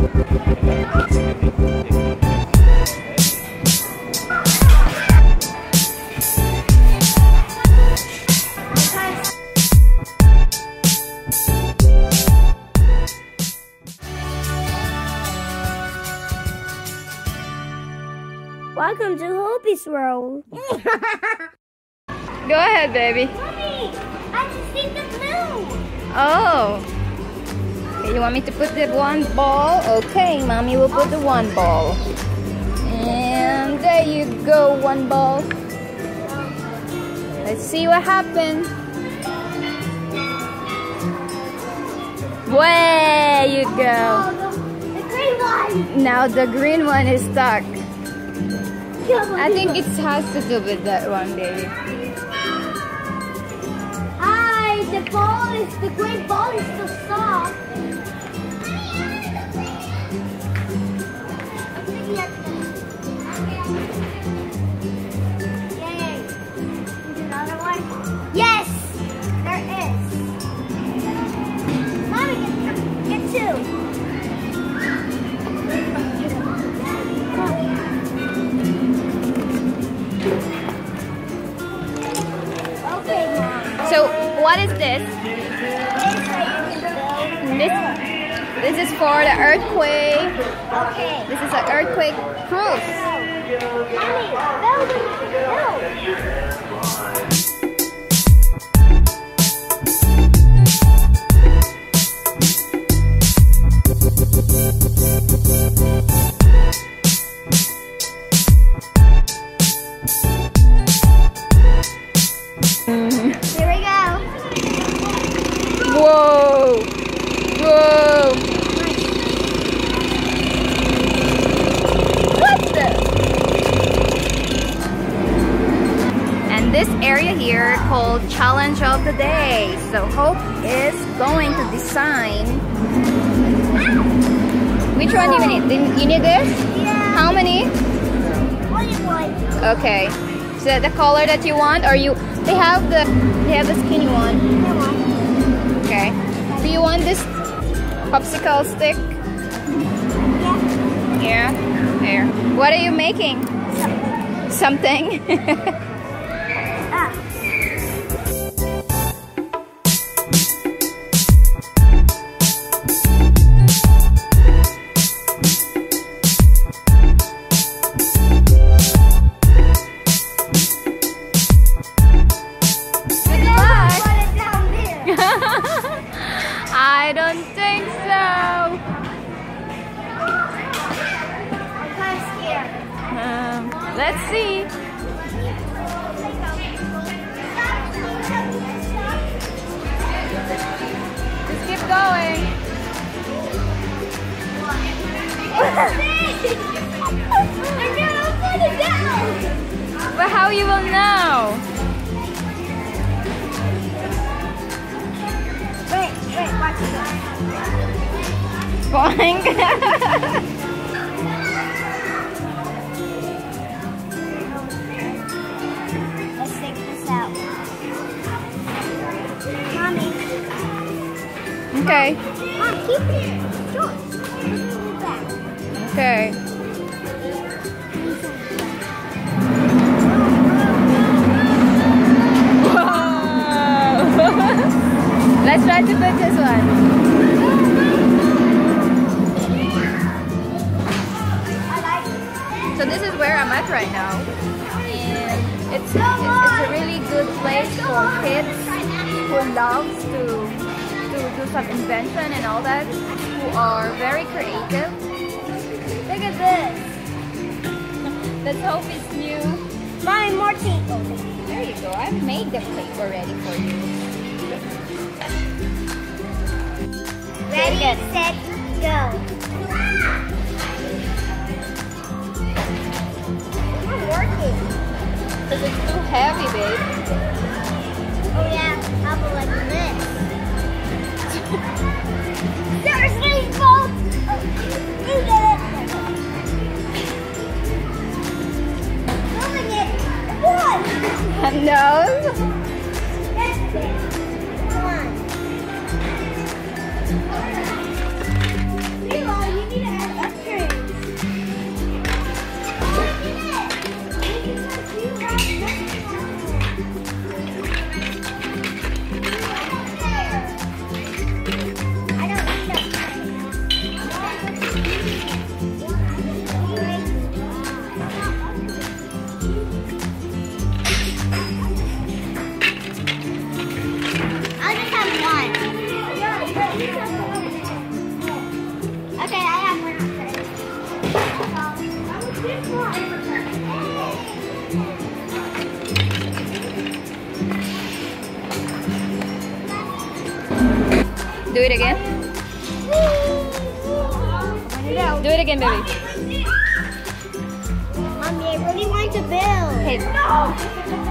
Welcome to Hoopy's World. Go ahead, baby. Mommy, I just see the blue. Oh. Okay, you want me to put the one ball? Okay, mommy will put the one ball. And there you go, one ball. Let's see what happens. Way you go. The green one. Now the green one is stuck. I think it has to do with that one, baby. Hi, the green ball is so soft. I'm thinking at Yay. Is another one? Yes, there is. Mommy, get two. So, what is this? This is for the earthquake. Okay. This is an earthquake cruise. Here we go. Whoa! Whoa! What the? And this area here called Challenge of the Day. So Hope is going to design. Which one do you need? You need this? Yeah. How many? Only one. Okay. Is that the color that you want, or you? They have the skinny one. Okay. Do you want this popsicle stick? Yeah. Yeah. There. What are you making? Something. Ah. I don't think so. I'm kind of scared. Let's see. Just keep going. I can't put it down. But how you will know? Wait, watch this. Boing. Let's take this out. Mommy. Okay. Mom, keep it. Sure. Back. Okay. Let's try to put this one. So this is where I'm at right now, and it's a really good place for kids who loves to do some invention and all that, who are very creative. Look at this. Let's hope it's new. Mommy, more tape. There you go. I've made the cake already for you. Ready, set, go. It's not working. Because it's too heavy, babe. Oh yeah, how about like this? Seriously, folks? You get it. Moving it. One. No. That's it. One. Two. Okay, I have one answer. Do it again. Do it again, baby. Mommy, I really want to build. Okay.